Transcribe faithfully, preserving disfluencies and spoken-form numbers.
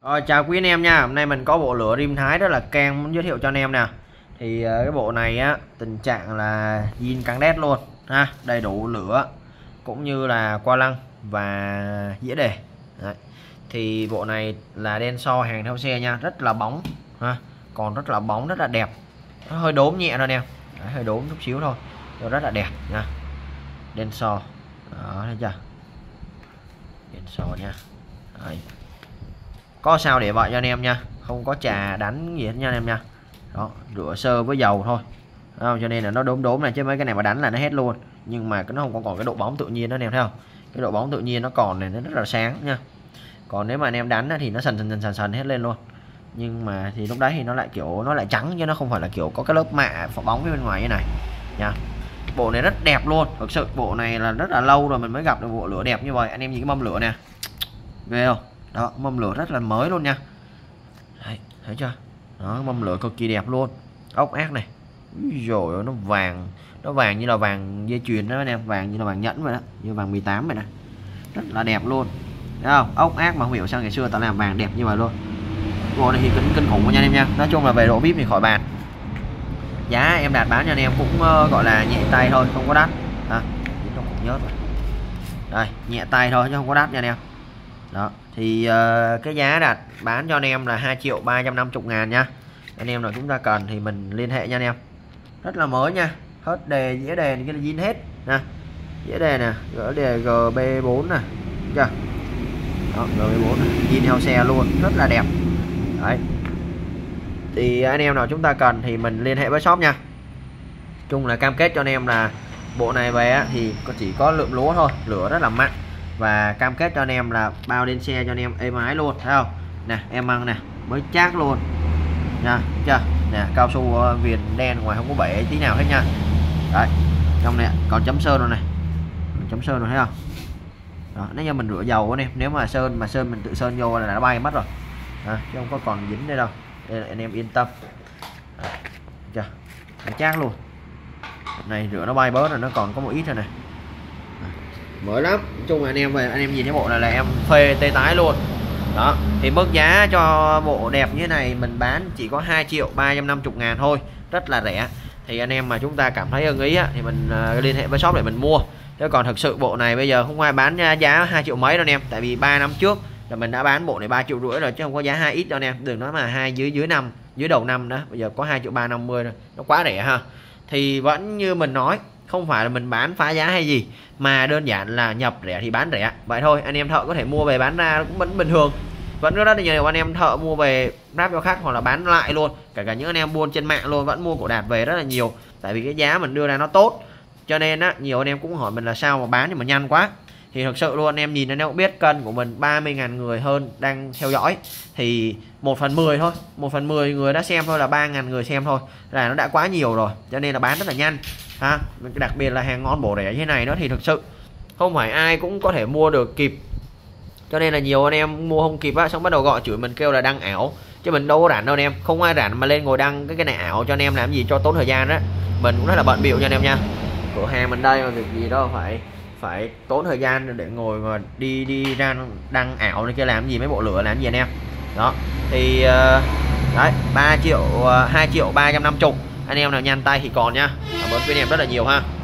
Rồi, chào quý anh em nha. Hôm nay mình có bộ lửa Rim Thái rất là keng muốn giới thiệu cho anh em nè. Thì ờ, cái bộ này á, tình trạng là zin căng đét luôn ha, đầy đủ lửa cũng như là qua lăng và dĩa đề. Đấy. Thì bộ này là đen so hàng theo xe nha, rất là bóng ha, còn rất là bóng, rất là đẹp. Nó hơi đốm nhẹ thôi nè, hơi đốm chút xíu thôi, rồi rất là đẹp nha. Đen so. Đó, thấy chưa? Đen so nha. Đấy. Có sao để vậy cho anh em nha, không có trà đánh gì hết nha anh em nha. Đó, rửa sơ với dầu thôi. Đó, cho nên là nó đốm đốm này, chứ mấy cái này mà đánh là nó hết luôn. Nhưng mà nó không còn cái độ bóng tự nhiên đó anh em thấy không? Cái độ bóng tự nhiên nó còn này, nó rất là sáng nha. Còn nếu mà anh em đánh thì nó sần sần sần sần hết lên luôn. Nhưng mà thì lúc đấy thì nó lại kiểu nó lại trắng, chứ nó không phải là kiểu có cái lớp mạ bóng phía bên ngoài như này nha. Bộ này rất đẹp luôn, thực sự bộ này là rất là lâu rồi mình mới gặp được bộ lửa đẹp như vậy. Anh em nhìn cái mâm lửa nè, ghê không? Đó, mâm lửa rất là mới luôn nha. Đấy, thấy chưa? Đó, mâm lửa cực kỳ đẹp luôn. Ốc ác này, rồi nó vàng, nó vàng như là vàng dây chuyền đó anh em, vàng như là vàng nhẫn vậy đó, như vàng mười tám vậy này, rất là đẹp luôn. Thấy không? Ốc ác mà không hiểu sao ngày xưa ta làm vàng đẹp như vậy luôn. Bộ này thì kinh kinh khủng nha anh em nha. Nói chung là về độ vip thì khỏi bàn. Giá em đạt bán cho anh em cũng uh, gọi là nhẹ tay thôi, không có đắt. À, nhớ rồi. Đây, nhẹ tay thôi chứ không có đắt nha anh em. Đó, thì uh, cái giá đặt bán cho anh em là hai triệu ba trăm năm mươi ngàn nha. Anh em nào chúng ta cần thì mình liên hệ nha anh em. Rất là mới nha, hết đề, dĩa đề cái là zin hết nè. Dĩa đề nè, gỡ đề G B bốn nè, chưa? Đó, G B bốn zin theo xe luôn, rất là đẹp. Đấy. Thì anh em nào chúng ta cần thì mình liên hệ với shop nha. Chung là cam kết cho anh em là bộ này về á, thì chỉ có lượm lúa thôi, lửa rất là mạnh. Và cam kết cho anh em là bao lên xe cho anh em êm ái luôn, thấy không? Nè, em măng nè, mới chát luôn nha, chưa? Nè, cao su viền đen ngoài không có bể tí nào hết nha. Đấy, trong này còn chấm sơn rồi này, chấm sơn rồi thấy không? Đó, nếu như mình rửa dầu anh em, nếu mà sơn mà sơn mình tự sơn vô là nó bay mất rồi, à, chứ không có còn dính đây đâu. Đây là anh em yên tâm. Đấy, chưa? Nó chát luôn. Này rửa nó bay bớt rồi, nó còn có một ít rồi này. Mới lắm. Nói chung là anh em về anh em nhìn cái bộ này là em phê tê tái luôn. Đó, thì mức giá cho bộ đẹp như thế này mình bán chỉ có hai triệu ba trăm năm mươi ngàn thôi, rất là rẻ. Thì anh em mà chúng ta cảm thấy ưng ý á, thì mình uh, liên hệ với shop để mình mua. Chứ còn thực sự bộ này bây giờ không ai bán giá hai triệu mấy đâu anh em, tại vì ba năm trước là mình đã bán bộ này ba triệu rưỡi rồi, chứ không có giá hai ít đâu anh em. Đừng nói mà hai dưới dưới năm, dưới đầu năm đó, bây giờ có hai triệu ba trăm năm mươi rồi, nó quá rẻ ha. Thì vẫn như mình nói, không phải là mình bán phá giá hay gì, mà đơn giản là nhập rẻ thì bán rẻ vậy thôi. Anh em thợ có thể mua về bán ra cũng vẫn bình thường, vẫn rất là nhiều anh em thợ mua về ráp cho khách hoặc là bán lại luôn. Cả cả những anh em buôn trên mạng luôn vẫn mua của Đạt về rất là nhiều, tại vì cái giá mình đưa ra nó tốt. Cho nên á, nhiều anh em cũng hỏi mình là sao mà bán thì mà nhanh quá. Thì thực sự luôn, anh em nhìn anh em cũng biết cân của mình ba mươi ngàn người hơn đang theo dõi, thì một phần mười thôi, một phần mười người đã xem thôi là ba ngàn người xem thôi, là nó đã quá nhiều rồi. Cho nên là bán rất là nhanh ha. Đặc biệt là hàng ngon bổ rẻ như thế này nữa thì thực sự không phải ai cũng có thể mua được kịp. Cho nên là nhiều anh em mua không kịp á, xong bắt đầu gọi chửi mình kêu là đăng ảo, chứ mình đâu có rảnh đâu anh em. Không ai rảnh mà lên ngồi đăng cái cái này ảo cho anh em làm gì cho tốn thời gian đó. Mình cũng rất là bận bịu nha anh em nha. Cửa hàng mình đây mà việc gì đâu phải phải tốn thời gian để ngồi mà đi đi ra đăng ảo này kia, làm gì mấy bộ lửa làm gì anh em. Đó, thì đấy, ba triệu, hai triệu ba trăm năm mươi, anh em nào nhanh tay thì còn nha. Cảm ơn quý anh em rất là nhiều ha.